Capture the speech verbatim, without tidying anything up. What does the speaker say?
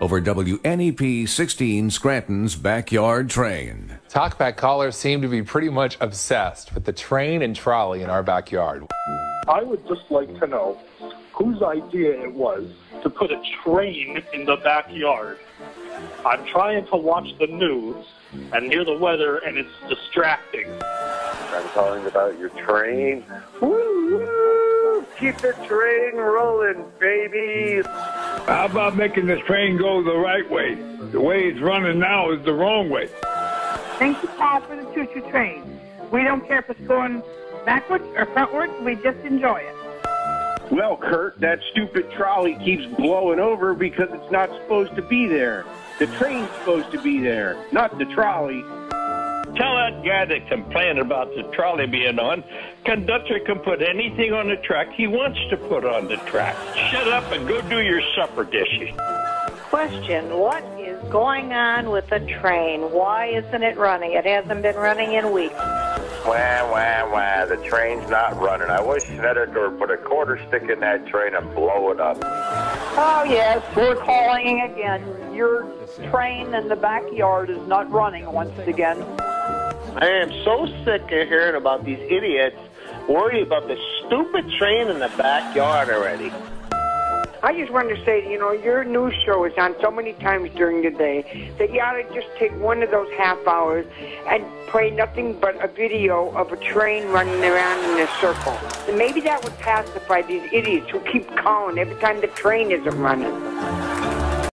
over W N E P sixteen Scranton's Backyard Train. Talkback callers seem to be pretty much obsessed with the train and trolley in our backyard. I would just like to know whose idea it was to put a train in the backyard. I'm trying to watch the news and hear the weather, and it's distracting. I'm calling about your train. Woo, woo! Keep the train rolling, baby. How about making this train go the right way? The way it's running now is the wrong way. Thank you, Paul, for the choo-choo train. We don't care if it's going backwards or frontwards. We just enjoy it. Well, Kurt, that stupid trolley keeps blowing over because it's not supposed to be there. The train's supposed to be there, not the trolley. Tell that guy that complained about the trolley being on, conductor can put anything on the track he wants to put on the track. Shut up and go do your supper dishes. Question, what is going on with the train? Why isn't it running? It hasn't been running in weeks. Wah, wah, wah. The train's not running. I wish Snedeker would put a quarter stick in that train and blow it up. Oh, yes, we're calling again. Your train in the backyard is not running once again. I am so sick of hearing about these idiots worried about the stupid train in the backyard already. I just wanted to say, you know, your news show is on so many times during the day that you ought to just take one of those half hours and play nothing but a video of a train running around in a circle. And maybe that would pacify these idiots who keep calling every time the train isn't running.